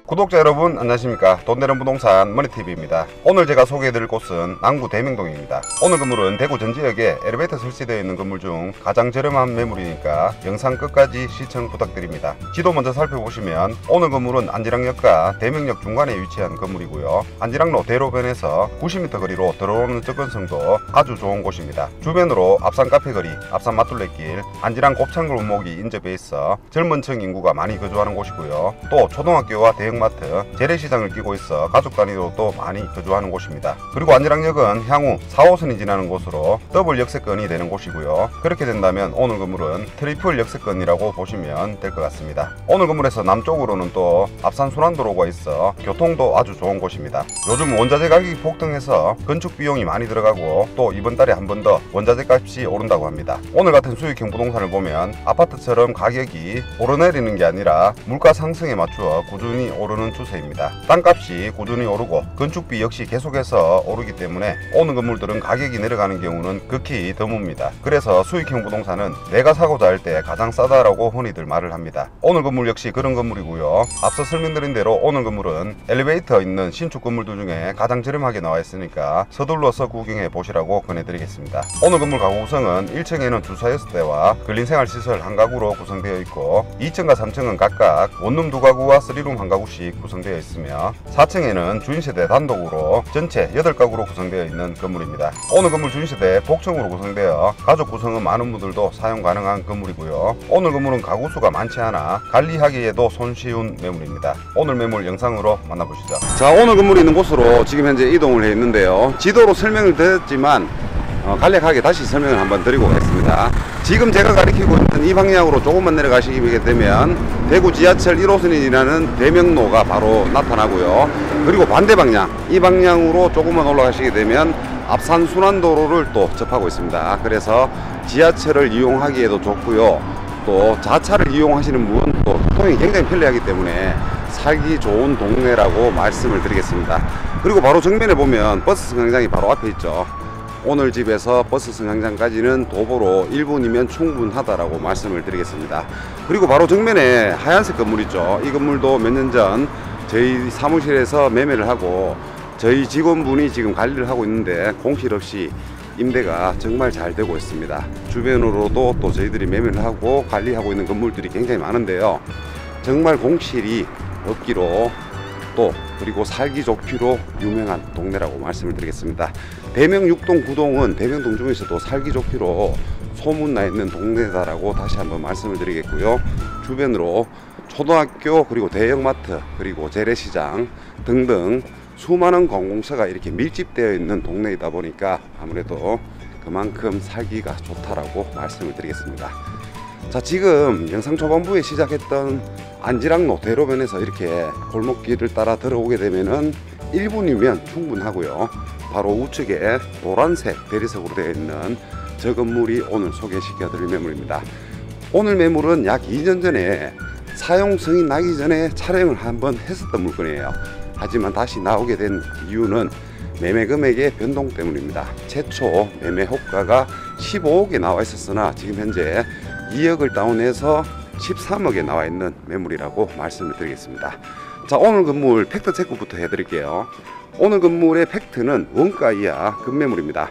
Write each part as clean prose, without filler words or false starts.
구독자 여러분 안녕하십니까. 돈되는 부동산 머니TV입니다. 오늘 제가 소개해드릴 곳은 남구 대명동입니다. 오늘 건물은 대구 전 지역에 엘리베이터 설치되어 있는 건물 중 가장 저렴한 매물이니까 영상 끝까지 시청 부탁드립니다. 지도 먼저 살펴보시면 오늘 건물은 안지락역과 대명역 중간에 위치한 건물이고요. 안지락로 대로변에서 90m 거리로 들어오는 접근성도 아주 좋은 곳입니다. 주변으로 앞산 카페거리, 앞산 마둘레길, 안지락 곱창 골목이 인접해 있어 젊은 층 인구가 많이 거주하는 곳이고요. 또 초등학교와 대형 마트, 재래시장을 끼고 있어 가족 단위로도 많이 거주하는 곳입니다. 그리고 안지락역은 향후 4호선이 지나는 곳으로 더블 역세권이 되는 곳이고요. 그렇게 된다면 오늘 건물은 트리플 역세권이라고 보시면 될 것 같습니다. 오늘 건물에서 남쪽으로는 또 앞산 순환도로가 있어 교통도 아주 좋은 곳입니다. 요즘 원자재 가격이 폭등해서 건축 비용이 많이 들어가고 또 이번 달에 한 번 더 원자재 값이 오른다고 합니다. 오늘 같은 수익형 부동산을 보면 아파트처럼 가격이 오르내리는 게 아니라 물가 상승에 맞추어 꾸준히 오르는 추세입니다. 땅값이 꾸준히 오르고 건축비 역시 계속해서 오르기 때문에 오는 건물들은 가격이 내려가는 경우는 극히 드뭅니다. 그래서 수익형 부동산은 내가 사고자 할 때 가장 싸다라고 흔히들 말을 합니다. 오늘 건물 역시 그런 건물이고요. 앞서 설명드린 대로 오늘 건물은 엘리베이터 있는 신축 건물들 중에 가장 저렴하게 나와 있으니까 서둘러서 구경해 보시라고 권해드리겠습니다. 오늘 건물 가구 구성은 1층에는 주차 6대와 근린생활시설 한 가구로 구성되어 있고 2층과 3층은 각각 원룸 2가구와 3룸 한 가구씩 구성되어 있으며 4층에는 주인세대 단독으로 전체 8가구로 구성되어 있는 건물입니다. 오늘 건물 주인세대 복층으로 구성되어 가족 구성은 많은 분들도 사용 가능한 건물이고요. 오늘 건물은 가구수가 많지 않아 관리하기에도 손쉬운 매물입니다. 오늘 매물 영상으로 만나보시죠. 자, 오늘 건물이 있는 곳으로 지금 현재 이동을 해 있는데요. 지도로 설명을 드렸지만 간략하게 다시 설명을 한번 드리고 가겠습니다. 지금 제가 가리키고 있는 이 방향으로 조금만 내려가시게 되면 대구 지하철 1호선이 지나는 대명로가 바로 나타나고요. 그리고 반대 방향, 이 방향으로 조금만 올라가시게 되면 앞산 순환도로를 또 접하고 있습니다. 그래서 지하철을 이용하기에도 좋고요. 또 자차를 이용하시는 분, 또 교통이 굉장히 편리하기 때문에 살기 좋은 동네라고 말씀을 드리겠습니다. 그리고 바로 정면에 보면 버스 승강장이 바로 앞에 있죠. 오늘 집에서 버스 승강장까지는 도보로 1분이면 충분하다라고 말씀을 드리겠습니다. 그리고 바로 정면에 하얀색 건물 있죠. 이 건물도 몇 년 전 저희 사무실에서 매매를 하고 저희 직원분이 지금 관리를 하고 있는데 공실 없이 임대가 정말 잘 되고 있습니다. 주변으로도 또 저희들이 매매를 하고 관리하고 있는 건물들이 굉장히 많은데요. 정말 공실이 없기로 또 그리고 살기 좋기로 유명한 동네라고 말씀을 드리겠습니다. 대명 6동 9동은 대명동 중에서도 살기 좋기로 소문나 있는 동네다라고 다시 한번 말씀을 드리겠고요. 주변으로 초등학교 그리고 대형마트 그리고 재래시장 등등 수많은 관공서가 이렇게 밀집되어 있는 동네이다 보니까 아무래도 그만큼 살기가 좋다라고 말씀을 드리겠습니다. 자, 지금 영상 초반부에 시작했던 안지락로 대로변에서 이렇게 골목길을 따라 들어오게 되면은 1분이면 충분하고요. 바로 우측에 노란색 대리석으로 되어 있는 저 건물이 오늘 소개시켜 드릴 매물입니다. 오늘 매물은 약 2년 전에 사용 승인 나기 전에 촬영을 한번 했었던 물건이에요. 하지만 다시 나오게 된 이유는 매매 금액의 변동 때문입니다. 최초 매매 호가가 15억에 나와 있었으나 지금 현재 2억을 다운해서 13억에 나와 있는 매물이라고 말씀을 드리겠습니다. 자, 오늘 건물 팩트 체크부터 해드릴게요. 오늘 건물의 팩트는 원가 이하 급매물입니다.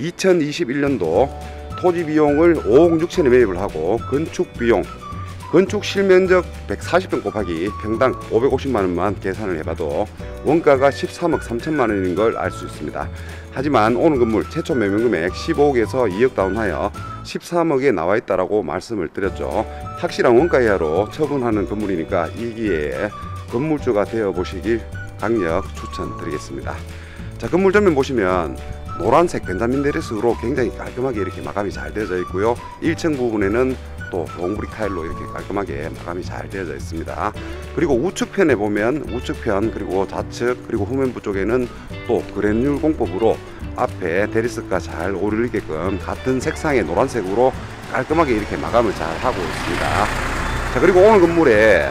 2021년도 토지 비용을 5억 6천에 매입을 하고 건축 비용, 건축 실면적 140평 곱하기 평당 550만원만 계산을 해봐도 원가가 13억 3천만 원인 걸 알 수 있습니다. 하지만 오늘 건물 최초 매매 금액 15억에서 2억 다운하여 13억에 나와 있다라고 말씀을 드렸죠. 확실한 원가 이하로 처분하는 건물이니까 이 기회에 건물주가 되어 보시길 강력 추천드리겠습니다. 자, 건물 전면 보시면 노란색 벤자민 데레스로 굉장히 깔끔하게 이렇게 마감이 잘 되어져 있고요. 1층 부분에는 또 롱브릭 타일로 이렇게 깔끔하게 마감이 잘 되어져 있습니다. 그리고 우측편에 보면 우측편 그리고 좌측 그리고 후면부 쪽에는 또 그래놀 공법으로 앞에 대리석과 잘 어울리게끔 같은 색상의 노란색으로 깔끔하게 이렇게 마감을 잘 하고 있습니다. 자, 그리고 오늘 건물에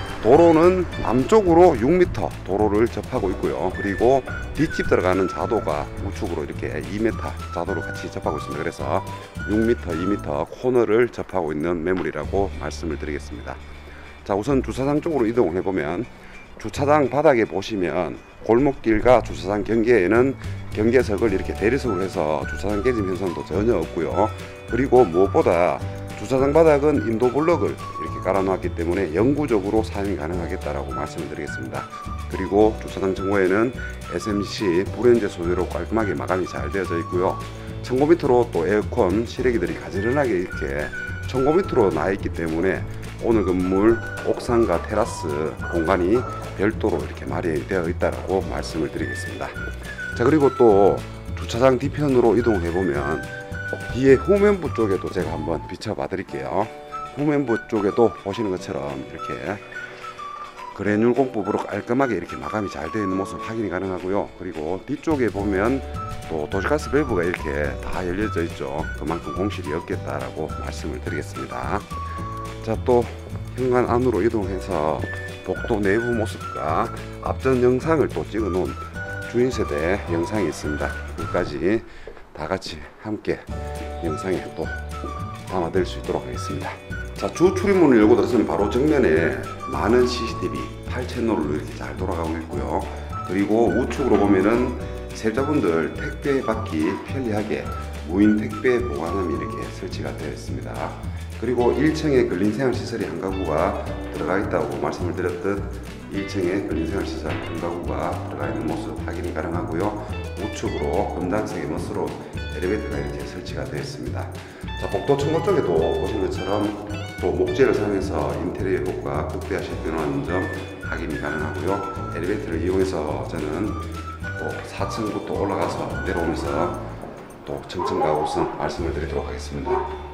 도로는 남쪽으로 6m 도로를 접하고 있고요. 그리고 뒷집 들어가는 자도가 우측으로 이렇게 2m 자도로 같이 접하고 있습니다. 그래서 6m, 2m 코너를 접하고 있는 매물이라고 말씀을 드리겠습니다. 자, 우선 주차장 쪽으로 이동을 해보면 주차장 바닥에 보시면 골목길과 주차장 경계에는 경계석을 이렇게 대리석으로 해서 주차장 깨짐 현상도 전혀 없고요. 그리고 무엇보다 주차장 바닥은 인도 블럭을 이렇게 깔아 놓았기 때문에 영구적으로 사용이 가능하겠다라고 말씀을 드리겠습니다. 그리고 주차장 정모에는 SMC 불연제 소재로 깔끔하게 마감이 잘 되어져 있고요. 천고 밑으로 또 에어컨 실외기들이 가지런하게 이렇게 천고 밑으로 나 있기 때문에 오늘 건물 옥상과 테라스 공간이 별도로 이렇게 마련되어 있다라고 말씀을 드리겠습니다. 자, 그리고 또 주차장 뒤편으로 이동해 보면 뒤에 후면부 쪽에도 제가 한번 비춰봐 드릴게요. 후면부 쪽에도 보시는 것처럼 이렇게 그래놀 공법으로 깔끔하게 이렇게 마감이 잘 되어 있는 모습 확인이 가능하고요. 그리고 뒤쪽에 보면 또 도시가스 밸브가 이렇게 다 열려져 있죠. 그만큼 공실이 없겠다라고 말씀을 드리겠습니다. 자, 또 현관 안으로 이동해서 복도 내부 모습과 앞전 영상을 또 찍어 놓은 주인 세대 영상이 있습니다. 그까지 다 같이 함께 영상에 또 담아드릴 수 있도록 하겠습니다. 자, 주 출입문을 열고 들어서면 바로 정면에 많은 CCTV 8채널로 이렇게 잘 돌아가고 있고요. 그리고 우측으로 보면은 세입자분들 택배 받기 편리하게 무인 택배 보관함이 이렇게 설치가 되어 있습니다. 그리고 1층에 근린생활시설이 한 가구가 들어가 있다고 말씀을 드렸듯 1층에 근린생활시설 한 가구가 들어가 있는 모습 확인이 가능하고요. 우측으로 검정색의 멋으로 엘리베이터가 이렇게 설치가 되어 있습니다. 자, 복도 천고 쪽에도 보시는 것처럼 또 목재를 사용해서 인테리어 효과 극대화시켜놓은 점 확인이 가능하고요. 엘리베이터를 이용해서 저는 또 4층부터 올라가서 내려오면서 또 정층과 우승 말씀을 드리도록 하겠습니다.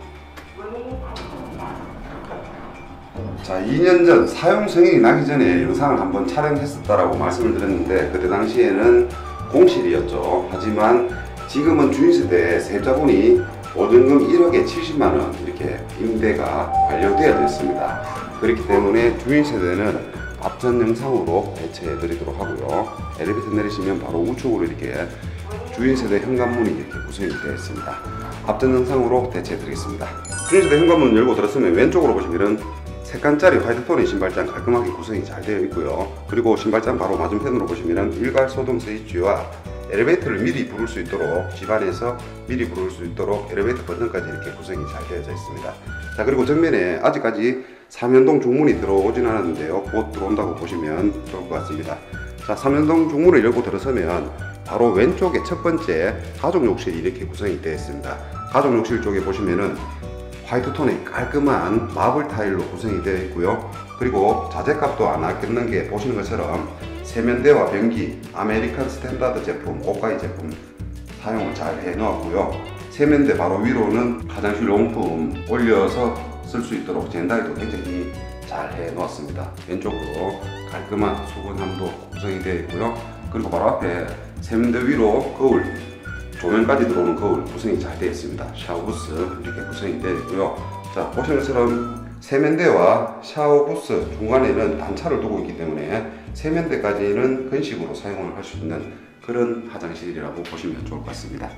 자, 2년 전 사용 승인이 나기 전에 영상을 한번 촬영했었다라고 말씀을 드렸는데 그때 당시에는 공실이었죠. 하지만 지금은 주인세대 세입자분이 보증금 1억에 70만원 이렇게 임대가 완료되어 있습니다. 그렇기 때문에 주인세대는 앞전 영상으로 대체해 드리도록 하고요. 엘리베이터 내리시면 바로 우측으로 이렇게 주인세대 현관문이 이렇게 구성이 되어 있습니다. 앞전 영상으로 대체해 드리겠습니다. 주인세대 현관문 열고 들었으면 왼쪽으로 보시면 색깔짜리 화이트톤의 신발장 깔끔하게 구성이 잘 되어 있고요. 그리고 신발장 바로 맞은편으로 보시면 일괄 소동 스위치와 엘리베이터를 미리 부를 수 있도록 집안에서 미리 부를 수 있도록 엘리베이터 버튼까지 이렇게 구성이 잘 되어져 있습니다. 자, 그리고 정면에 아직까지 삼연동 중문이 들어오진 않았는데요. 곧 들어온다고 보시면 좋을 것 같습니다. 자, 삼연동 중문을 열고 들어서면 바로 왼쪽에 첫 번째 가족 욕실이 이렇게 구성이 되어 있습니다. 가족 욕실 쪽에 보시면은 화이트톤의 깔끔한 마블 타일로 구성이 되어 있고요. 그리고 자재값도 안 아꼈는 게 보시는 것처럼 세면대와 변기, 아메리칸 스탠다드 제품, 고가의 제품 사용을 잘 해놓았고요. 세면대 바로 위로는 화장실 용품 올려서 쓸 수 있도록 젠다이도 굉장히 잘 해놓았습니다. 왼쪽으로 깔끔한 수건함도 구성이 되어 있고요. 그리고 바로 앞에 세면대 위로 거울, 조명까지 들어오는 거울 구성이 잘 되어 있습니다. 샤워부스 이렇게 구성이 되어 있고요. 자, 보시는 것처럼 세면대와 샤워부스 중간에는 단차를 두고 있기 때문에 세면대까지는 건식으로 사용을 할 수 있는 그런 화장실이라고 보시면 좋을 것 같습니다.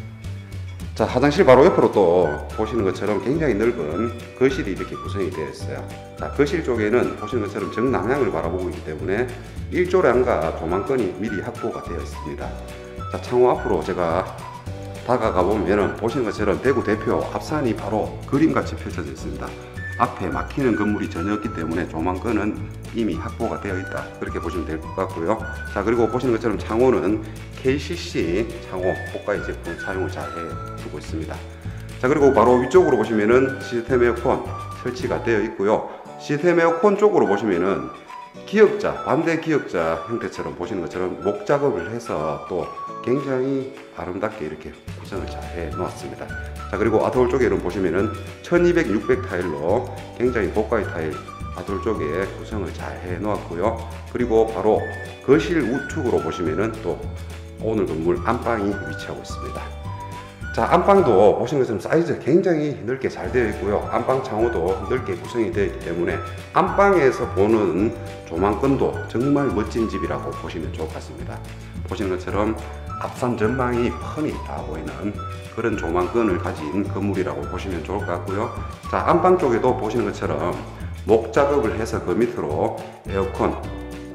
자, 화장실 바로 옆으로 또 보시는 것처럼 굉장히 넓은 거실이 이렇게 구성이 되어 있어요. 자, 거실 쪽에는 보시는 것처럼 정남향을 바라보고 있기 때문에 일조량과 조망권이 미리 확보가 되어 있습니다. 자, 창호 앞으로 제가 다가가 보면 보시는 것처럼 대구 대표 앞산이 바로 그림같이 펼쳐져 있습니다. 앞에 막히는 건물이 전혀 없기 때문에 조망권은 이미 확보가 되어 있다, 그렇게 보시면 될 것 같고요. 자, 그리고 보시는 것처럼 창호는 KCC 창호 고가의 제품 사용을 잘 해두고 있습니다. 자, 그리고 바로 위쪽으로 보시면은 시스템 에어컨 설치가 되어 있고요. 시스템 에어컨 쪽으로 보시면은 기역자, 반대 기역자 형태처럼 보시는 것처럼 목 작업을 해서 또 굉장히 아름답게 이렇게 구성을 잘 해 놓았습니다. 자, 그리고 아트홀 쪽에는 보시면은 1200, 600 타일로 굉장히 고가의 타일 아트홀 쪽에 구성을 잘 해 놓았고요. 그리고 바로 거실 우측으로 보시면은 또 오늘 건물 안방이 위치하고 있습니다. 자, 안방도 보시는 것처럼 사이즈 굉장히 넓게 잘 되어 있고요. 안방 창호도 넓게 구성이 되어 있기 때문에 안방에서 보는 조망권도 정말 멋진 집이라고 보시면 좋을 것 같습니다. 보시는 것처럼 앞산 전망이 훤히 다 보이는 그런 조망권을 가진 건물이라고 보시면 좋을 것 같고요. 자, 안방 쪽에도 보시는 것처럼 목 작업을 해서 그 밑으로 에어컨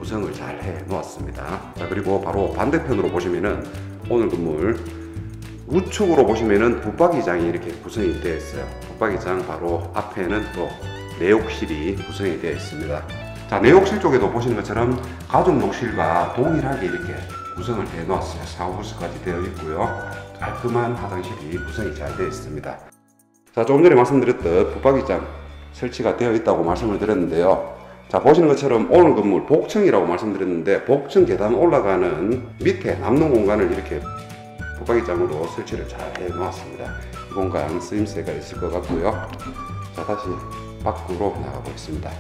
구성을 잘 해 놓았습니다. 자, 그리고 바로 반대편으로 보시면은 오늘 건물 우측으로 보시면은 붙박이장이 이렇게 구성이 되어 있어요. 붙박이장 바로 앞에는 또 내욕실이 구성이 되어 있습니다. 자, 내욕실 쪽에도 보시는 것처럼 가족 욕실과 동일하게 이렇게 구성을 해 놓았어요. 샤워부스까지 되어 있고요. 깔끔한 화장실이 구성이 잘 되어 있습니다. 자, 조금 전에 말씀드렸던 붙박이장 설치가 되어 있다고 말씀을 드렸는데요. 자, 보시는 것처럼 오늘 건물 복층이라고 말씀드렸는데, 복층 계단 올라가는 밑에 남는 공간을 이렇게 붙박이장으로 설치를 잘 해 놓았습니다. 이 공간 쓰임새가 있을 것 같고요. 자, 다시 밖으로 나가 보겠습니다.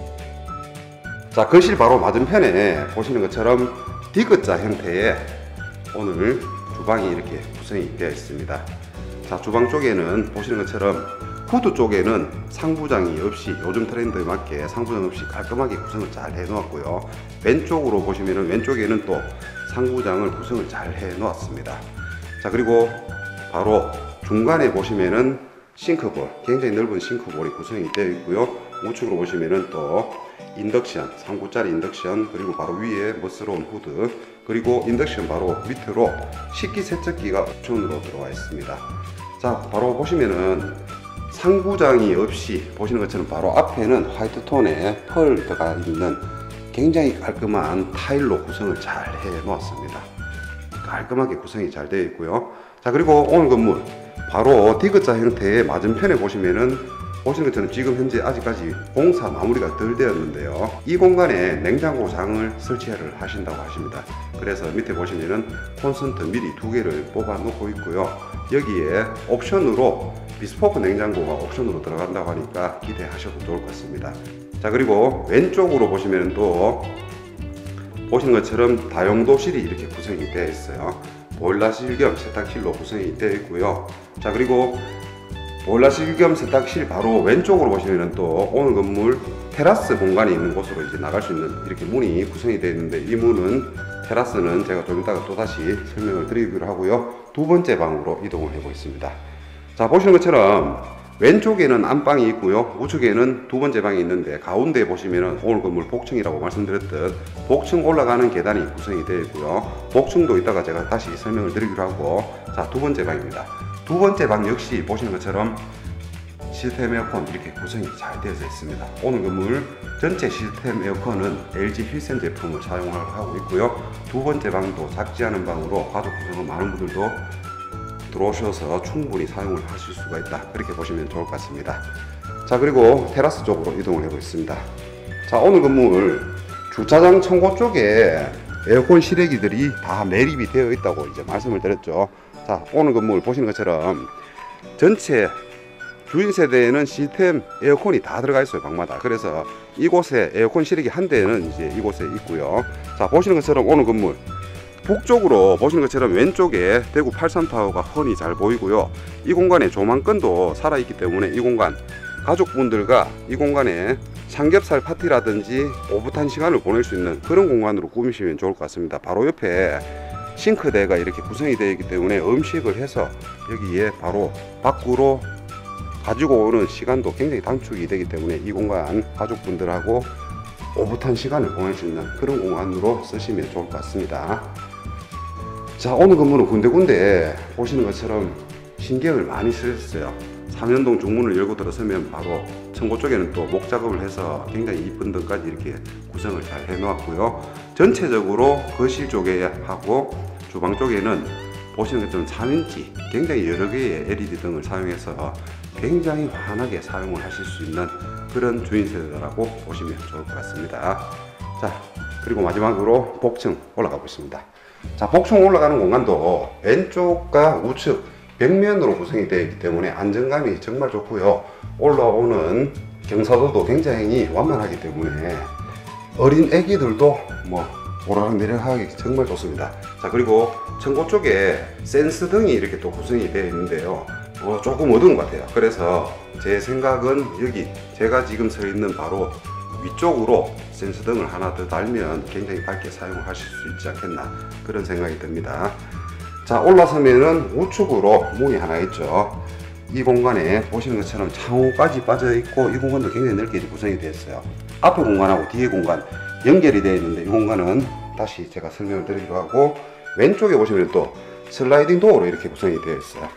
자, 거실 바로 맞은편에 보시는 것처럼 디귿자 형태의 오늘 주방이 이렇게 구성이 되어 있습니다. 자, 주방 쪽에는 보시는 것처럼 후드 쪽에는 상부장이 없이, 요즘 트렌드에 맞게 상부장 없이 깔끔하게 구성을 잘 해 놓았고요. 왼쪽으로 보시면은 왼쪽에는 또 상부장을 구성을 잘 해 놓았습니다. 자, 그리고 바로 중간에 보시면은 싱크볼, 굉장히 넓은 싱크볼이 구성이 되어 있고요. 우측으로 보시면은 또 인덕션, 3구짜리 인덕션, 그리고 바로 위에 멋스러운 후드, 그리고 인덕션 바로 밑으로 식기세척기가 옵션으로 들어와 있습니다. 자, 바로 보시면은 상부장이 없이 보시는 것처럼 바로 앞에는 화이트 톤의 펄 들어가 있는 굉장히 깔끔한 타일로 구성을 잘 해 놓았습니다. 깔끔하게 구성이 잘 되어 있고요. 자, 그리고 오늘 건물 바로 디귿자 형태의 맞은편에 보시면은 보시는 것처럼 지금 현재 아직까지 공사 마무리가 덜 되었는데요. 이 공간에 냉장고장을 설치를 하신다고 하십니다. 그래서 밑에 보시면은 콘센트 미리 2개를 뽑아 놓고 있고요. 여기에 옵션으로 비스포크 냉장고가 옵션으로 들어간다고 하니까 기대하셔도 좋을 것 같습니다. 자, 그리고 왼쪽으로 보시면 또 보시는 것처럼 다용도실이 이렇게 구성이 되어 있어요. 보일러실 겸 세탁실로 구성이 되어 있고요. 자, 그리고 보일러실 겸 세탁실 바로 왼쪽으로 보시면 또 오늘 건물 테라스 공간이 있는 곳으로 이제 나갈 수 있는 이렇게 문이 구성이 되어 있는데, 이 문은 테라스는 제가 좀 이따가 또 다시 설명을 드리기로 하고요. 두 번째 방으로 이동을 해 보겠습니다. 자, 보시는 것처럼 왼쪽에는 안방이 있고요. 우측에는 두 번째 방이 있는데, 가운데 보시면은 오늘 건물 복층이라고 말씀드렸던 복층 올라가는 계단이 구성이 되어 있고요. 복층도 이따가 제가 다시 설명을 드리기로 하고, 자, 두 번째 방입니다. 두 번째 방 역시 보시는 것처럼 시스템 에어컨 이렇게 구성이 잘 되어져 있습니다. 오늘 건물 전체 시스템 에어컨은 LG 힐센 제품을 사용하고 있고요. 두 번째 방도 작지 않은 방으로 가족 구성은 많은 분들도 들어오셔서 충분히 사용을 하실 수가 있다, 그렇게 보시면 좋을 것 같습니다. 자, 그리고 테라스 쪽으로 이동을 해 보겠습니다. 자, 오늘 건물 주차장 청고 쪽에 에어컨 실외기들이 다 매립이 되어 있다고 이제 말씀을 드렸죠. 자, 오늘 건물 보시는 것처럼 전체 주인 세대에는 시스템 에어컨이 다 들어가 있어요, 방마다. 그래서 이곳에 에어컨 실외기 한 대는 이제 이곳에 있고요. 자, 보시는 것처럼 오늘 건물 북쪽으로 보시는 것처럼 왼쪽에 대구 83타워가 훤히 잘 보이고요. 이 공간에 조망권도 살아있기 때문에 이 공간 가족분들과 이 공간에 삼겹살 파티라든지 오붓한 시간을 보낼 수 있는 그런 공간으로 꾸미시면 좋을 것 같습니다. 바로 옆에 싱크대가 이렇게 구성이 되어 있기 때문에 음식을 해서 여기에 바로 밖으로 가지고 오는 시간도 굉장히 단축이 되기 때문에 이 공간 가족분들하고 오붓한 시간을 보낼 수 있는 그런 공간으로 쓰시면 좋을 것 같습니다. 자, 오늘 건물은 군데군데 보시는 것처럼 신경을 많이 쓰셨어요. 삼연동 중문을 열고 들어서면 바로 청고 쪽에는 또 목 작업을 해서 굉장히 이쁜 등까지 이렇게 구성을 잘 해 놓았고요. 전체적으로 거실 쪽에 하고 주방 쪽에는 보시는 것처럼 3인치 굉장히 여러 개의 LED 등을 사용해서 굉장히 환하게 사용을 하실 수 있는 그런 주인 세대라고 보시면 좋을 것 같습니다. 자, 그리고 마지막으로 복층 올라가 보겠습니다. 자, 복층 올라가는 공간도 왼쪽과 우측 벽면으로 구성이 되어 있기 때문에 안정감이 정말 좋고요. 올라오는 경사도도 굉장히 완만하기 때문에 어린 애기들도 오르락내리락 하기 정말 좋습니다. 자, 그리고 청고 쪽에 센스 등이 이렇게 또 구성이 되어 있는데요. 조금 어두운 것 같아요. 그래서 제 생각은 여기 제가 지금 서 있는 바로 위쪽으로 센서 등을 하나 더 달면 굉장히 밝게 사용을 하실 수 있지 않겠나, 그런 생각이 듭니다. 자, 올라서면은 우측으로 문이 하나 있죠. 이 공간에 보시는 것처럼 창호까지 빠져 있고 이 공간도 굉장히 넓게 구성이 되어 있어요. 앞에 공간하고 뒤에 공간 연결이 되어 있는데 이 공간은 다시 제가 설명을 드리기로 하고, 왼쪽에 보시면 또 슬라이딩 도어로 이렇게 구성이 되어 있어요.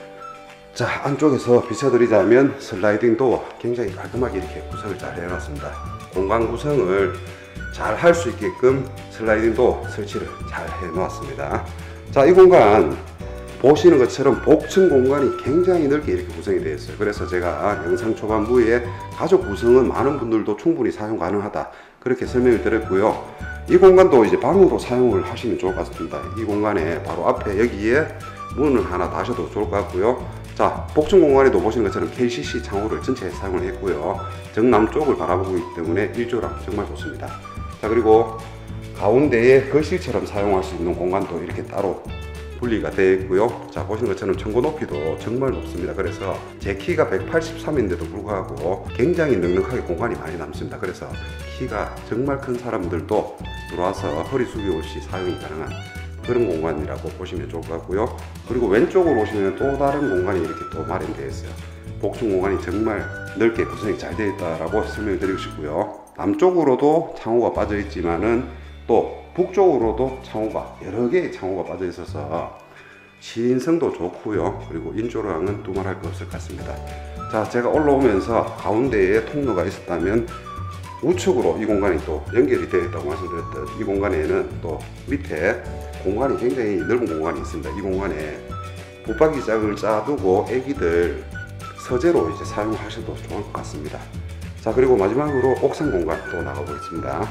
자, 안쪽에서 비춰드리자면 슬라이딩 도어 굉장히 깔끔하게 이렇게 구성을 잘 해놨습니다. 공간 구성을 잘 할 수 있게끔 슬라이딩 도어 설치를 잘 해놓았습니다. 자, 이 공간 보시는 것처럼 복층 공간이 굉장히 넓게 이렇게 구성이 되어 있어요. 그래서 제가 영상 초반부에 가족 구성은 많은 분들도 충분히 사용 가능하다 그렇게 설명을 드렸고요. 이 공간도 이제 방으로 사용을 하시면 좋을 것 같습니다. 이 공간에 바로 앞에 여기에 문을 하나 다셔도 좋을 것 같고요. 자, 복층 공간에도 보시는 것처럼 KCC 창호를 전체에 사용을 했고요. 정남쪽을 바라보고 있기 때문에 일조랑 정말 좋습니다. 자, 그리고 가운데에 거실처럼 사용할 수 있는 공간도 이렇게 따로 분리가 되어 있고요. 자, 보시는 것처럼 청고 높이도 정말 높습니다. 그래서 제 키가 183인데도 불구하고 굉장히 넉넉하게 공간이 많이 남습니다. 그래서 키가 정말 큰 사람들도 들어와서 허리 숙여 없이 사용이 가능한 그런 공간이라고 보시면 좋을 것 같고요. 그리고 왼쪽으로 오시면 또 다른 공간이 이렇게 또 마련되어 있어요. 복층 공간이 정말 넓게 구성이 잘 되어 있다라고 설명을 드리고 싶고요. 남쪽으로도 창호가 빠져 있지만은 또 북쪽으로도 창호가 여러 개의 창호가 빠져 있어서 시인성도 좋고요. 그리고 인조량은 두말할 것 없을 것 같습니다. 자, 제가 올라오면서 가운데에 통로가 있었다면 우측으로 이 공간이 또 연결이 되어 있다고 말씀드렸던 이 공간에는 또 밑에 공간이 굉장히 넓은 공간이 있습니다. 이 공간에 붙박이장을 짜두고 애기들 서재로 이제 사용하셔도 좋을 것 같습니다. 자, 그리고 마지막으로 옥상 공간 또 나가보겠습니다.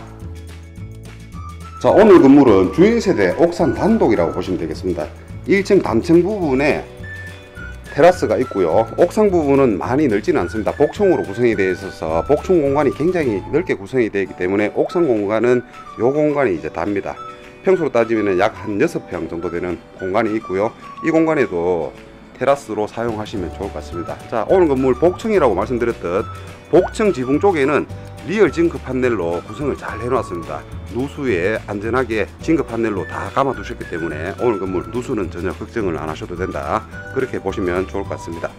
자, 오늘 건물은 주인세대 옥상 단독이라고 보시면 되겠습니다. 1층 단층 부분에 테라스가 있고요. 옥상 부분은 많이 넓지는 않습니다. 복층으로 구성이 되어 있어서 복층 공간이 굉장히 넓게 구성이 되어 있기 때문에 옥상 공간은 이 공간이 이제 답니다. 평수로 따지면 약 한 6평 정도 되는 공간이 있고요. 이 공간에도 테라스로 사용하시면 좋을 것 같습니다. 자, 오늘 건물 복층이라고 말씀드렸듯 복층 지붕 쪽에는 리얼 징크 판넬로 구성을 잘 해놨습니다. 누수에 안전하게 징크 판넬로 다 감아 두셨기 때문에 오늘 건물 누수는 전혀 걱정을 안 하셔도 된다 그렇게 보시면 좋을 것 같습니다.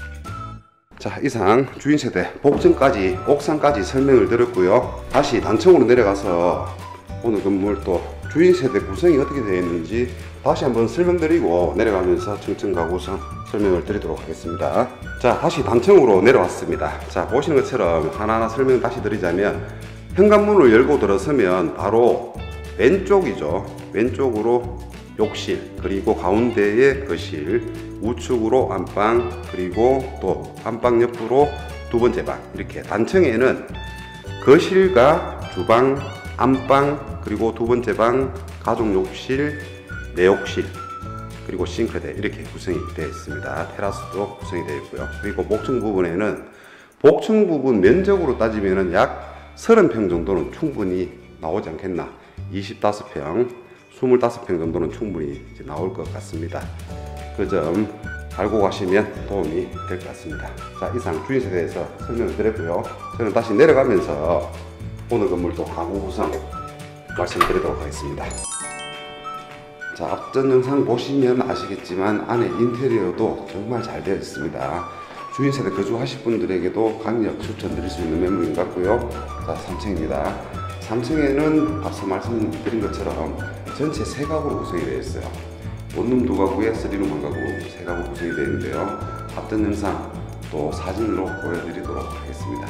자, 이상 주인세대 복층까지 옥상까지 설명을 드렸고요. 다시 단층으로 내려가서 오늘 건물 또 주인세대 구성이 어떻게 되어 있는지 다시 한번 설명드리고 내려가면서 층층 가구성 설명을 드리도록 하겠습니다. 자, 다시 단층으로 내려왔습니다. 자, 보시는 것처럼 하나하나 설명 다시 드리자면 현관문을 열고 들어서면 바로 왼쪽이죠. 왼쪽으로 욕실, 그리고 가운데에 거실, 우측으로 안방, 그리고 또 안방 옆으로 두 번째 방, 이렇게 단층에는 거실과 주방, 안방, 그리고 두 번째 방, 가족 욕실, 내욕실, 그리고 싱크대 이렇게 구성이 되어 있습니다. 테라스도 구성이 되어 있고요. 그리고 복층 부분에는 복층 부분 면적으로 따지면 약 30평 정도는 충분히 나오지 않겠나. 25평, 25평 정도는 충분히 이제 나올 것 같습니다. 그 점 알고 가시면 도움이 될 것 같습니다. 자, 이상 주인세에 대해서 설명을 드렸고요. 저는 다시 내려가면서 오늘 건물도 가구 구성 말씀드리도록 하겠습니다. 자, 앞전 영상 보시면 아시겠지만 안에 인테리어도 정말 잘 되어 있습니다. 주인세대 거주하실 분들에게도 강력 추천드릴 수 있는 매물인 것 같고요. 자, 3층입니다. 3층에는 앞서 말씀드린 것처럼 전체 3가구로 구성이 되어 있어요. 원룸 2가구에 3룸 1가구 3가구 구성이 되어 있는데요. 앞전 영상 또 사진으로 보여드리도록 하겠습니다.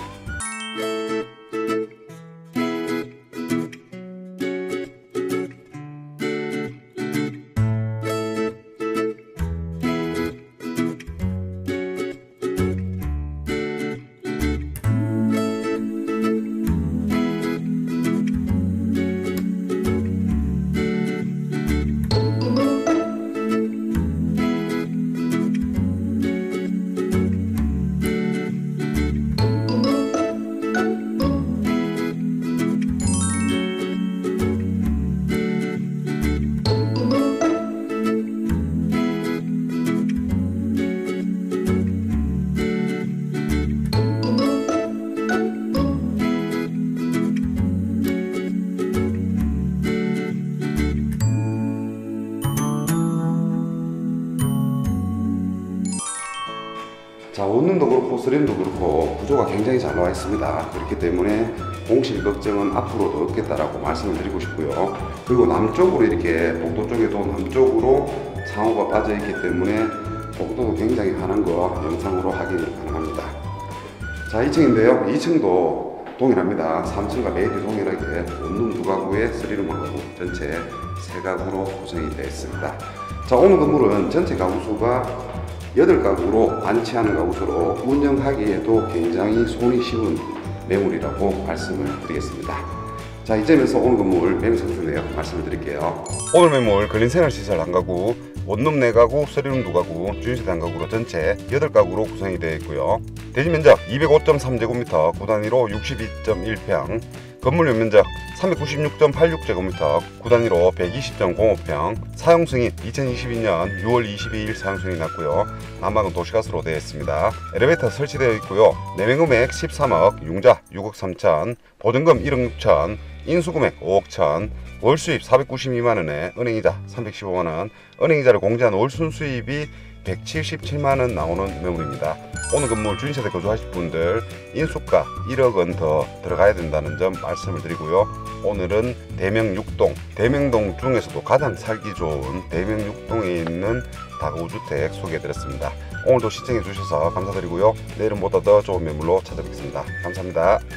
자, 원룸도 그렇고 쓰림도 그렇고 구조가 굉장히 잘 나와 있습니다. 그렇기 때문에 공실 걱정은 앞으로도 없겠다라고 말씀을 드리고 싶고요. 그리고 남쪽으로 이렇게 복도 쪽에도 남쪽으로 상호가 빠져 있기 때문에 복도도 굉장히 환한 거 영상으로 확인이 가능합니다. 자, 2층인데요. 2층도 동일합니다. 3층과 매입이 동일하게 원룸 2가구에 3룸 1가구 전체 3가구로 구성이 되어 있습니다. 자, 오늘 건물은 전체 가구 수가 8가구로 많지 않은 가구 수로 운영하기에도 굉장히 손이 쉬운 매물이라고 말씀을 드리겠습니다. 자, 이 점에서 오늘 건물 매매 상승 내역 말씀을 드릴게요. 오늘 매물 근린생활시설 1가구, 원룸 4가구, 3룸 2가구, 주인세대 1가구로 전체 8가구로 구성이 되어 있고요. 대지면적 205.3제곱미터, 구단위로 62.1평, 건물 연면적 396.86제곱미터, 구단위로 120.05평, 사용승인 2022년 6월 22일 사용승인이 났고요. 난방은 도시가스로 되어 있습니다. 엘리베이터 설치되어 있고요. 내면금액 13억, 융자 6억 3천, 보증금 1억 6천, 인수금액 5억 천, 월수입 492만원에 은행이자 315만원, 은행이자를 공제한 월 순수입이 177만원 나오는 매물입니다. 오늘 건물 주인세대 거주하실 분들 인수가 1억은 더 들어가야 된다는 점 말씀을 드리고요. 오늘은 대명 6동, 대명동 중에서도 가장 살기 좋은 대명 6동에 있는 다가구 주택 소개해 드렸습니다. 오늘도 시청해 주셔서 감사드리고요. 내일은 보다 더 좋은 매물로 찾아뵙겠습니다. 감사합니다.